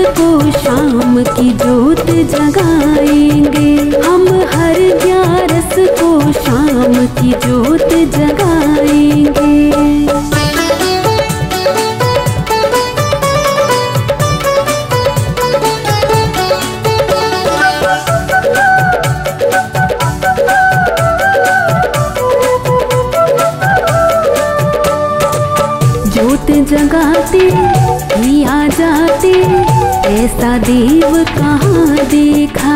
को शाम की जोत जगाएंगे। हम हर ग्यारस को शाम की जोत जगाएंगे। जोत जगाते ही आ जाते, ऐसा देव कहाँ देखा।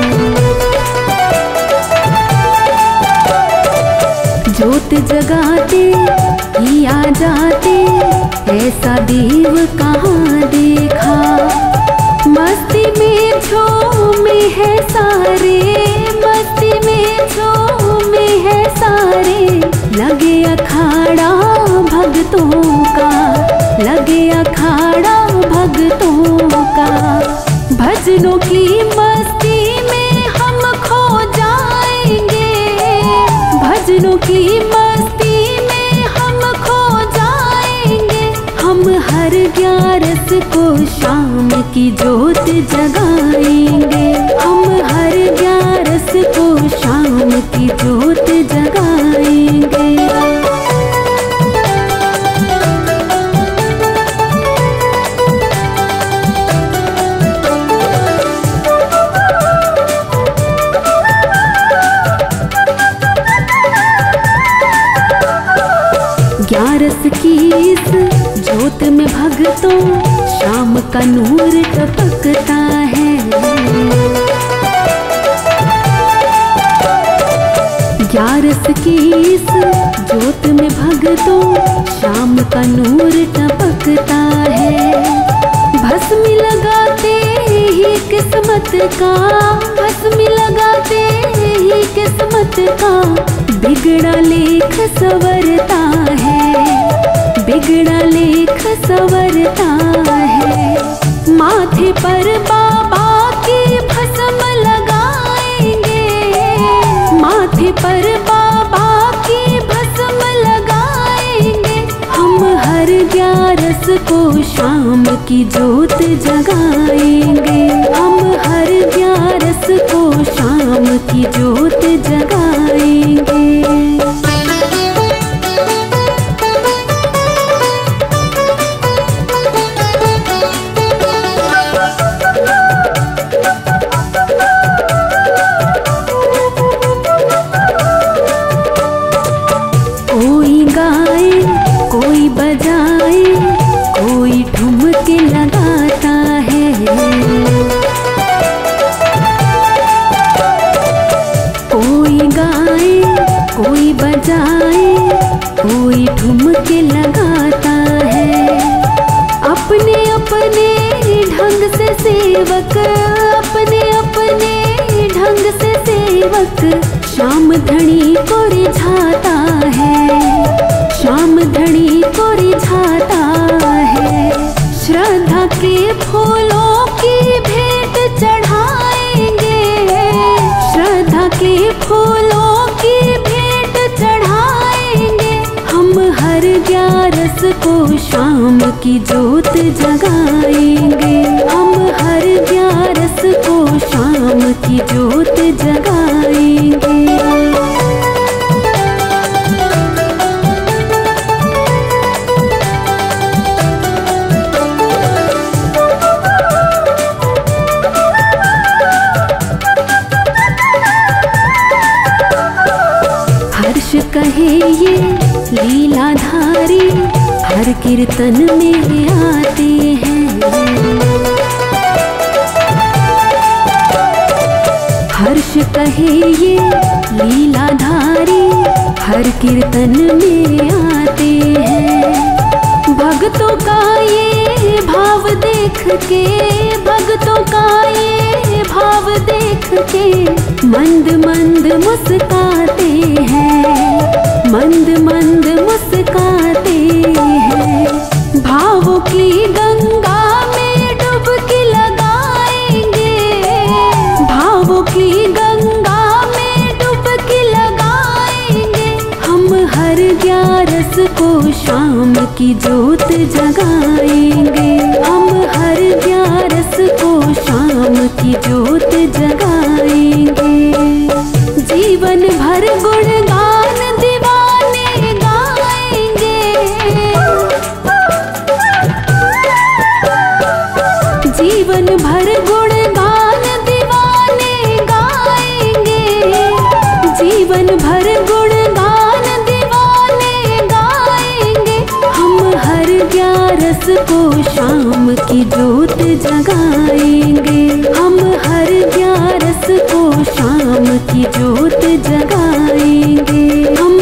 जोत जगाते ही आ जाते, ऐसा देव कहाँ देखा। मस्ती में झूमे है सारे, मस्ती में झूमे है सारे। लगे अखाड़ा भक्तों का, लगे अखाड़ा भक्तों का। भजनों की मस्ती में हम खो जाएंगे, भजनों की मस्ती में हम खो जाएंगे। हम हर ग्यारस को शाम की जोत जगाएंगे। हम हर ग्यारस को शाम की जोत जगाएंगे। ग्यारस की इस जोत में भक्तों शाम का नूर टपकता है। ग्यारस की इस जोत में भक्तों शाम का नूर टपकता है। भस्मी लगाते ही किस्मत का, भस्मी लगाते ही किस्मत का। बिगड़ा लेख संवरता है, बिगड़ा लेख संवरता है। माथे पर बाबा की भस्म लगाएंगे, माथे पर बाबा की भस्म लगाएंगे। हम हर ग्यारस को शाम की जोत जगाएंगे। हम हर ग्यारस को शाम की जोत जगाएंगे। कोई गाए, कोई बजाए, कोई ठुमके लगाता है। कोई गाए, कोई बजाए, कोई ठुमके लगाता है। अपने अपने ढंग से सेवक, अपने अपने ढंग से सेवक। शाम धनी को रिझाता है, शाम धनी को रिझाता है। श्रद्धा के फूलों की भेंट चढ़ाएंगे, श्रद्धा के फूलों की भेंट चढ़ाएंगे। हम हर ग्यारस को शाम की जोत जगाएंगे। हम हर ग्यारस को शाम की जोत जगाएंगे। हर्ष कहे ये लीलाधारी, हर कीर्तन में आते हैं। हर्ष कहे ये लीलाधारी, हर कीर्तन में आते हैं। भक्तों का ये भाव देख के, भक्तों का ये भाव देख के। मंद मंद मुस्काते हैं, मंद मंद मुस्काते हैं। भावों की गंगा में डुबकी लगाएंगे, भावों की गंगा में डुबकी लगाएंगे। हम हर ग्यारस को शाम की जोत जगाएंगे। हम हर ग्यारस को शाम की जोत जगाएंगे। जीवन भर गुणगान दीवाने गाएंगे। जीवन भर गुणगान दीवाने गाएंगे। जीवन भर गुणगान दीवाने गाएंगे। हम हर ग्यारस को शाम की जोत जगाएंगे। हम हर ग्यारस को शाम की जोत जगाएंगे। हम